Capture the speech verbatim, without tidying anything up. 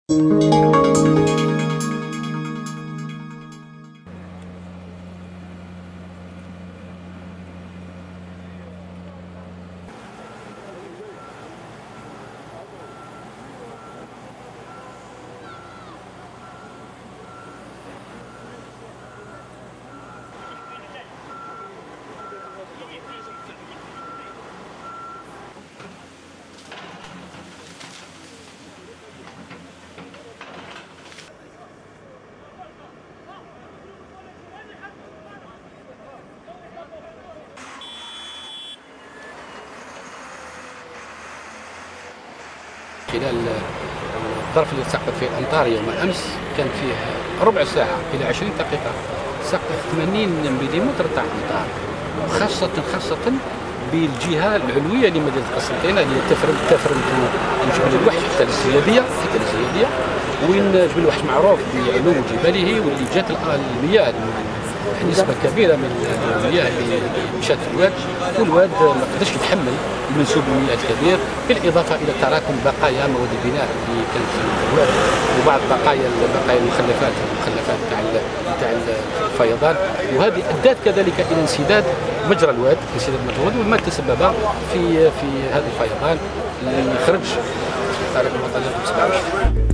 خلال الظرف اللي سقط فيه الامطار يوم امس كان فيه ربع ساعه الى عشرين دقيقه سقط ثمانين مليمتر تاع امطار، وخاصه خاصه بالجهه العلويه لمدينه قسنطينه اللي تفرد تفرد جبل الوحش حتى للزياديه حتى للزياديه، وين جبل الوحش معروف بعلو جباله، واللي جات المياه نسبه كبيره من المياه اللي مشات في الواد، والواد ما قدرش يتحمل منسوب المياه الكبير، بالاضافه الى تراكم بقايا مواد البناء اللي كانت في الواد، وبعض بقايا بقايا المخلفات المخلفات تاع تاع الفيضان، وهذه ادت كذلك الى انسداد مجرى الواد، انسداد مجرى الواد، وما تسبب في في هذا الفيضان اللي خرج في طريق المطار سبعة وعشرين.